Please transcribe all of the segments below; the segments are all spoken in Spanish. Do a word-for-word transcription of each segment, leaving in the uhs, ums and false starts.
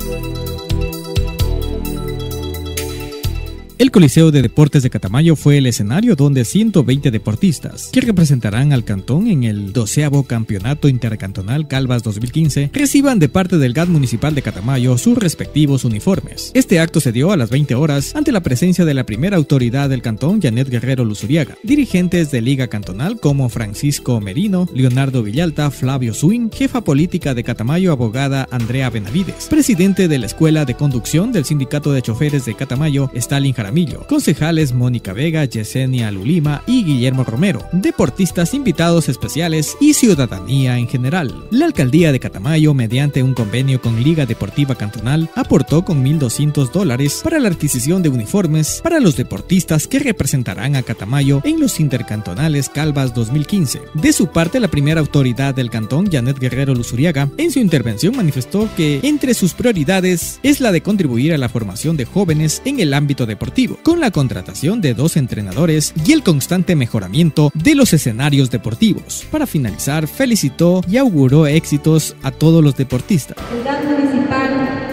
El Coliseo de Deportes de Catamayo fue el escenario donde ciento veinte deportistas, que representarán al cantón en el doceavo Campeonato Intercantonal Calvas dos mil quince, reciban de parte del G A T Municipal de Catamayo sus respectivos uniformes. Este acto se dio a las veinte horas ante la presencia de la primera autoridad del cantón, Janet Guerrero Luzuriaga, dirigentes de Liga Cantonal como Francisco Merino, Leonardo Villalta, Flavio Swing, jefa política de Catamayo, abogada Andrea Benavides, presidente de la Escuela de Conducción del Sindicato de Choferes de Catamayo, Stalin Jaramillo, concejales Mónica Vega, Yesenia Lulima y Guillermo Romero, deportistas invitados especiales y ciudadanía en general. La alcaldía de Catamayo, mediante un convenio con Liga Deportiva Cantonal, aportó con mil doscientos dólares para la adquisición de uniformes para los deportistas que representarán a Catamayo en los intercantonales Calvas dos mil quince. De su parte, la primera autoridad del cantón, Janet Guerrero Luzuriaga, en su intervención manifestó que entre sus prioridades es la de contribuir a la formación de jóvenes en el ámbito deportivo, con la contratación de dos entrenadores y el constante mejoramiento de los escenarios deportivos. Para finalizar, felicitó y auguró éxitos a todos los deportistas. El G A T municipal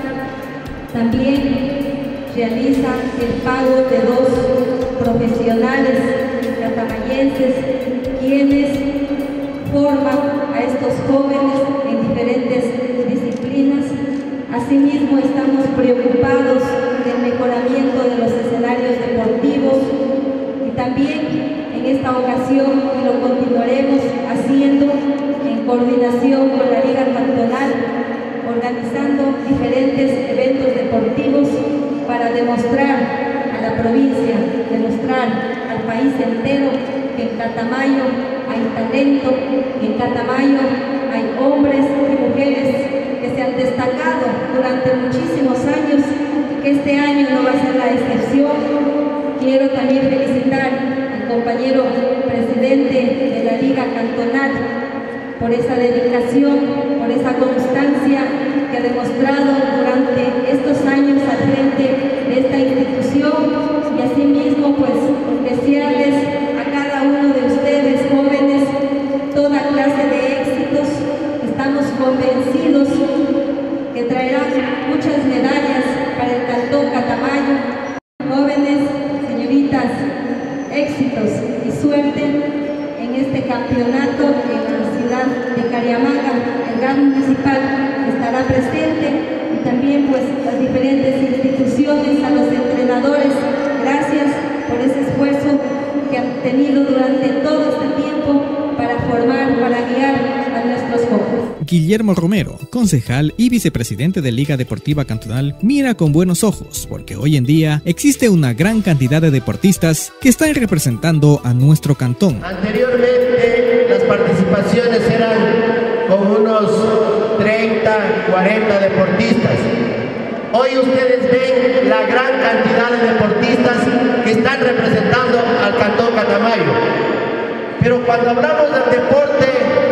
también realiza el pago de dos profesionales catamayenses quienes forman a estos jóvenes en diferentes disciplinas. Asimismo, estamos preocupados del mejoramiento de los escenarios deportivos y también en esta ocasión lo continuaremos haciendo en coordinación con la Liga Cantonal, organizando diferentes eventos deportivos para demostrar a la provincia, demostrar al país entero que en Catamayo hay talento, que en Catamayo hay hombres y mujeres que se han destacado durante muchísimos años, que este año no va a ser la excepción. Quiero también felicitar al compañero presidente de la Liga Cantonal por esa dedicación, por esa constancia que ha demostrado durante estos años al frente de esta institución, y asimismo pues desearles a cada uno de ustedes jóvenes toda clase de éxitos. Estamos convencidos que traerán muchas medallas para el cantón Catamayo. Jóvenes, señoritas, éxitos y suerte en este campeonato en la ciudad de Cariamaga. El G A T municipal estará presente y también pues las diferentes instituciones, a los entrenadores, gracias por ese esfuerzo que han tenido durante todo este tiempo para formar, para guiar a nuestros jóvenes. Guillermo Romero, concejal y vicepresidente de Liga Deportiva Cantonal, mira con buenos ojos porque hoy en día existe una gran cantidad de deportistas que están representando a nuestro cantón. Anteriormente las participaciones eran con unos treinta, cuarenta deportistas. Hoy ustedes ven la gran cantidad de deportistas que están representando al cantón Catamayo. Pero cuando hablamos del deporte,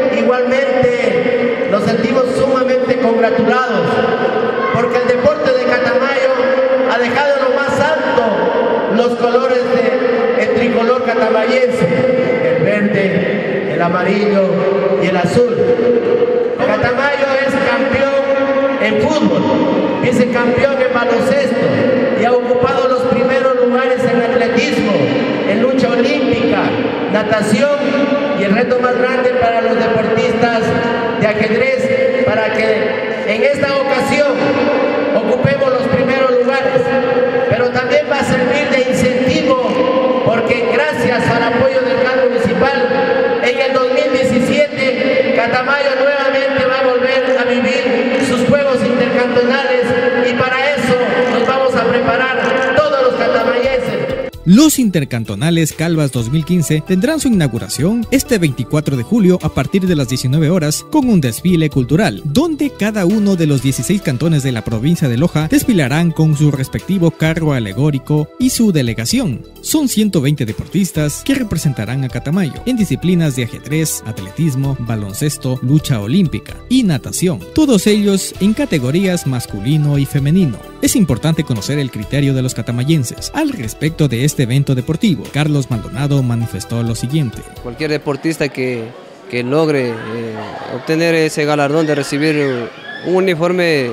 igualmente nos sentimos sumamente congratulados, porque el deporte de Catamayo ha dejado lo más alto los colores del tricolor catamayense, el verde, el amarillo y el azul. Catamayo es campeón en fútbol, vicecampeón en baloncesto y ha ocupado los primeros lugares en atletismo, en lucha olímpica, natación y el reto más grande para los deportistas de ajedrez, para que en esta ocasión ocupemos los primeros lugares, pero también va a servir de incentivo porque gracias al apoyo del G A T municipal en el dos mil diecisiete Catamayo nuevamente va a volver a vivir sus juegos intercantonales y para eso nos vamos a preparar todos los catamayenses. Los intercantonales Calvas dos mil quince tendrán su inauguración este veinticuatro de julio a partir de las diecinueve horas con un desfile cultural, donde cada uno de los dieciséis cantones de la provincia de Loja desfilarán con su respectivo carro alegórico y su delegación. Son ciento veinte deportistas que representarán a Catamayo en disciplinas de ajedrez, atletismo, baloncesto, lucha olímpica y natación, todos ellos en categorías masculino y femenino. Es importante conocer el criterio de los catamayenses al respecto de este evento deportivo. Carlos Maldonado manifestó lo siguiente: cualquier deportista que, que logre eh, obtener ese galardón de recibir un uniforme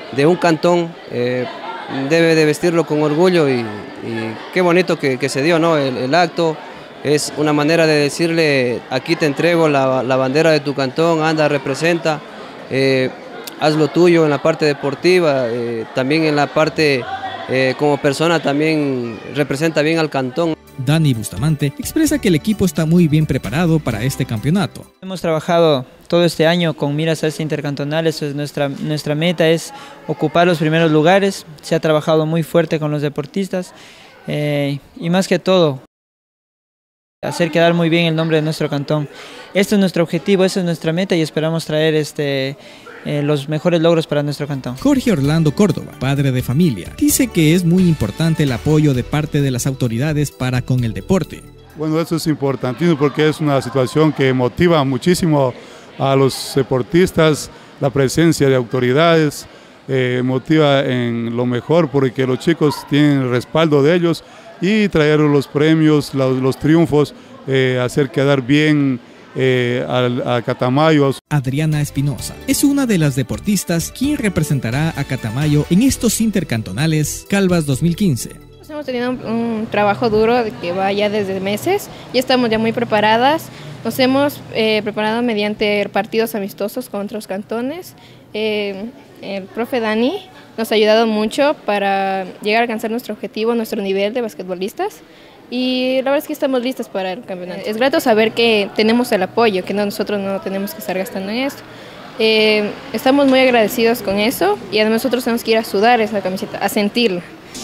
de un cantón, eh, debe de vestirlo con orgullo y, y qué bonito que, que se dio, ¿no? El, el acto es una manera de decirle, aquí te entrego la, la bandera de tu cantón, anda, representa, eh, haz lo tuyo en la parte deportiva, eh, también en la parte eh, como persona también representa bien al cantón. Dani Bustamante expresa que el equipo está muy bien preparado para este campeonato. Hemos trabajado todo este año con miras a este intercantonal, eso es nuestra, nuestra meta, es ocupar los primeros lugares, se ha trabajado muy fuerte con los deportistas eh, y más que todo, hacer quedar muy bien el nombre de nuestro cantón. Este es nuestro objetivo, esa es nuestra meta y esperamos traer este... Eh, los mejores logros para nuestro cantón. Jorge Orlando Córdoba, padre de familia, dice que es muy importante el apoyo de parte de las autoridades para con el deporte. Bueno, eso es importantísimo porque es una situación que motiva muchísimo a los deportistas, la presencia de autoridades, eh, motiva en lo mejor porque los chicos tienen el respaldo de ellos y traer los premios, los, los triunfos, eh, hacer quedar bien Eh, a, a Catamayo. Adriana Espinosa es una de las deportistas quien representará a Catamayo en estos intercantonales Calvas dos mil quince. Hemos tenido un, un trabajo duro que va ya desde meses, ya estamos ya muy preparadas, nos hemos eh, preparado mediante partidos amistosos con otros cantones. Eh, el profe Dani nos ha ayudado mucho para llegar a alcanzar nuestro objetivo, nuestro nivel de basquetbolistas. Y la verdad es que estamos listas para el campeonato. Es grato saber que tenemos el apoyo, que no, nosotros no tenemos que estar gastando en esto. Eh, estamos muy agradecidos con eso y además nosotros tenemos que ir a sudar esa camiseta, a sentirla.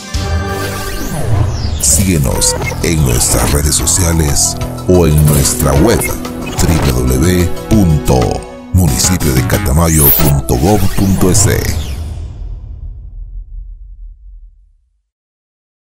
Síguenos en nuestras redes sociales o en nuestra web doble u doble u doble u punto municipio de catamayo punto gov punto es.